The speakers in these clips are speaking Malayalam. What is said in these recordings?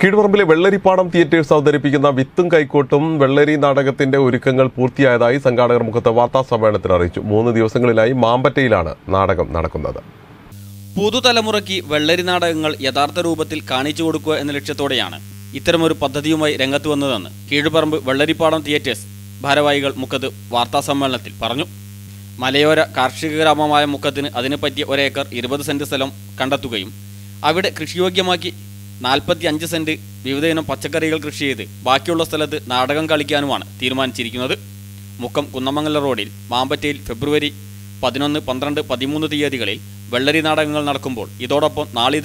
കീഴ്പറമ്പിലെ വെള്ളരിപ്പാടം തിയേറ്റേഴ്സ് അവതരിപ്പിക്കുന്ന വിത്തും കൈക്കോട്ടും വെള്ളരി നാടകത്തിന്റെ ഒരുക്കങ്ങൾ പൂർത്തിയായതായി സംഘാടകർ മുഖത്ത് വാർത്താസമ്മേളനത്തിൽ അറിയിച്ചു. 3 ദിവസങ്ങളിലായി മാമ്പറ്റയിലാണ് നാടകം നടക്കുന്നത്. പുതുതലമുറയ്ക്ക് വെള്ളരി നാടകങ്ങൾ യഥാർത്ഥ രൂപത്തിൽ കാണിച്ചു കൊടുക്കുക എന്ന ലക്ഷ്യത്തോടെയാണ് ഇത്തരമൊരു പദ്ധതിയുമായി രംഗത്ത് വന്നതെന്ന് കീഴ്പറമ്പ് വെള്ളരിപ്പാടം തിയേറ്റേഴ്സ് ഭാരവാഹികൾ മുക്കത്ത് വാർത്താസമ്മേളനത്തിൽ പറഞ്ഞു. മലയോര കാർഷിക ഗ്രാമമായ മുക്കത്തിന് അതിനുപറ്റിയ 1 ഏക്കർ 20 സെന്റ് സ്ഥലം കണ്ടെത്തുകയും അവിടെ കൃഷിയോഗ്യമാക്കി 45 സെന്റ് വിവിധയിനം പച്ചക്കറികൾ കൃഷി ചെയ്ത് ബാക്കിയുള്ള സ്ഥലത്ത് നാടകം കളിക്കാനുമാണ് തീരുമാനിച്ചിരിക്കുന്നത്. മുക്കം കുന്നമംഗല റോഡിൽ മാമ്പറ്റയിൽ ഫെബ്രുവരി 11, 12, 13 തീയതികളിൽ വെള്ളരി നാടകങ്ങൾ നടക്കുമ്പോൾ ഇതോടൊപ്പം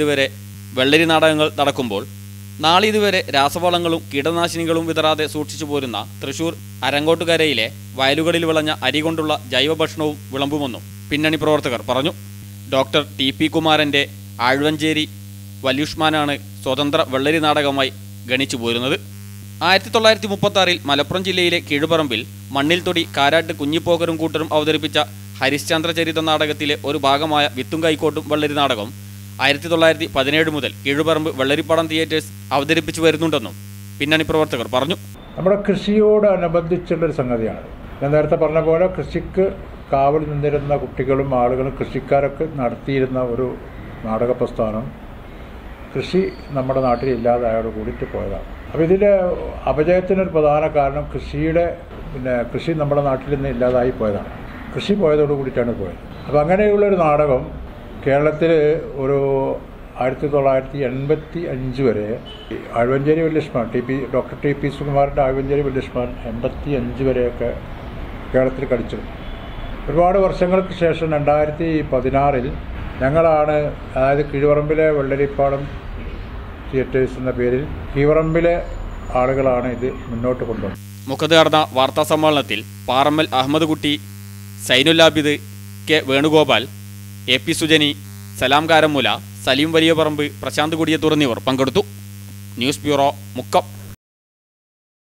നാളിതുവരെ രാസവളങ്ങളും കീടനാശിനികളും വിതറാതെ സൂക്ഷിച്ചു പോരുന്ന തൃശൂർ അരങ്ങോട്ടുകരയിലെ വയലുകളിൽ വിളഞ്ഞ അരി കൊണ്ടുള്ള ജൈവഭക്ഷണവും വിളമ്പുമെന്നും പിന്നണി പ്രവർത്തകർ പറഞ്ഞു. Doctor TP. കുമാരൻ്റെ ആഴ്വഞ്ചേരി വല്യുഷ്മാനാണ് സ്വതന്ത്ര വെള്ളരി നാടകമായി ഗണിച്ചു പോരുന്നത്. 1936 മലപ്പുറം ജില്ലയിലെ കീഴ്പറമ്പിൽ മണ്ണിൽ തൊടി കാരാട്ട് കുഞ്ഞിപ്പോകരും കൂട്ടരും അവതരിപ്പിച്ച ഹരിശ്ചന്ദ്ര ചരിത നാടകത്തിലെ ഒരു ഭാഗമായ വിത്തും കൈക്കോട്ടും വെള്ളരി നാടകം 1917 മുതൽ കീഴ്പറമ്പ് വെള്ളരിപ്പാടം തിയേറ്റേഴ്സ് അവതരിപ്പിച്ചു വരുന്നുണ്ടെന്നും പിന്നണി പ്രവർത്തകർ പറഞ്ഞു. നമ്മുടെ കൃഷിയോടനുബന്ധിച്ചുള്ളൊരു സംഗതിയാണ്. ഞാൻ നേരത്തെ പറഞ്ഞ പോലെ കൃഷിക്ക് കാവൽ നിന്നിരുന്ന കുട്ടികളും ആളുകളും കൃഷിക്കാരൊക്കെ നടത്തിയിരുന്ന ഒരു നാടക പ്രസ്ഥാനം കൃഷി നമ്മുടെ നാട്ടിൽ ഇല്ലാതായോട് കൂടിയിട്ട് പോയതാണ്. അപ്പോൾ ഇതിൽ അപജയത്തിനൊരു പ്രധാന കാരണം കൃഷി നമ്മുടെ നാട്ടിൽ നിന്ന് ഇല്ലാതായി പോയതാണ്. കൃഷി പോയതോട് കൂടിയിട്ടാണ് പോയത്. അപ്പോൾ അങ്ങനെയുള്ളൊരു നാടകം കേരളത്തിൽ ഒരു 1985 വരെ ആഴ്വഞ്ചേരി വല്യുഷ്മാൻ ഡോക്ടർ ടി.പി. സുകുമാരൻ്റെ ആഴ്വഞ്ചേരി വല്യുഷ്മാൻ 85 വരെയൊക്കെ കേരളത്തിൽ കളിച്ചു. ഒരുപാട് വർഷങ്ങൾക്ക് ശേഷം 2016 ഞങ്ങളാണ്, അതായത് കീഴ്പറമ്പിലെ വെള്ളരിപ്പാടം തിയേറ്റേഴ്സ് എന്ന പേരിൽ കീഴ്പറമ്പിലെ ആളുകളാണ് ഇത് മുന്നോട്ട് കൊണ്ടുവന്നത്. മുഖത്ത് നടന്ന വാർത്താ സമ്മേളനത്തിൽ പാറമ്മൽ അഹമ്മദ് കുട്ടി, സൈനുല്ലാബിദ്, കെ വേണുഗോപാൽ, എ.പി. സുജനി, സലാം കാരമുല, സലീം വലിയ പറമ്പ്, പ്രശാന്ത് കുടിയ തുടങ്ങിയവർ പങ്കെടുത്തു. News bureau, Mukkam.